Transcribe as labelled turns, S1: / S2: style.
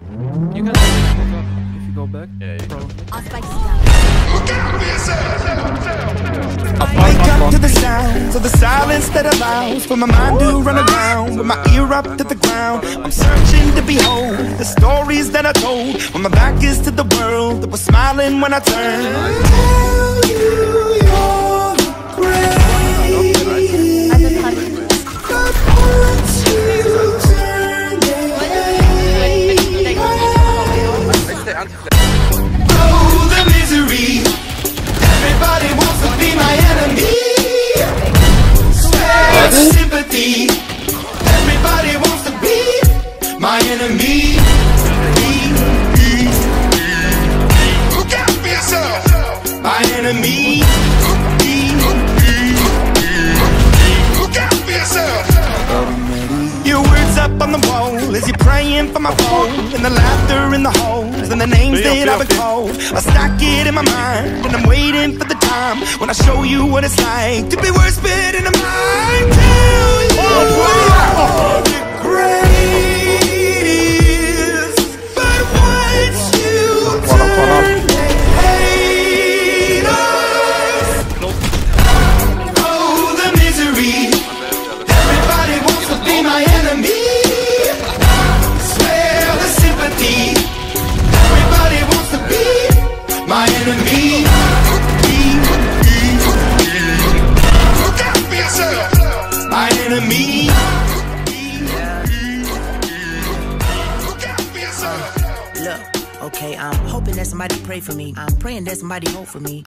S1: You can look up if you go back.
S2: Yeah, you
S1: Probably.
S3: Wake up to the sounds of the silence that allows for my mind to run around with my ear up to the ground. I'm searching to behold the stories that I told when my back is to the world that was smiling when I turned. Tell you you're the greatest, but once you turn oh, the misery. Everybody wants to be my enemy. Spare the sympathy. Everybody wants to be my enemy. Look out for yourself. My enemy. Look out for yourself. Your words up on the wall as you're praying for my phone, and the laughter in the holes and the names that I've been called. I stack it in my mind and I'm waiting for the time when I show you what it's like to be worse fit in the mind. Tell you are the greatest, but once you turn they hate us. Oh, the misery. Everybody wants to be my enemy. Spare the sympathy. Everybody wants to be my enemy. Look out for yourself. My enemy. Look out for yourself.
S4: Look, okay, I'm hoping that somebody pray for me. I'm praying that somebody hope for me.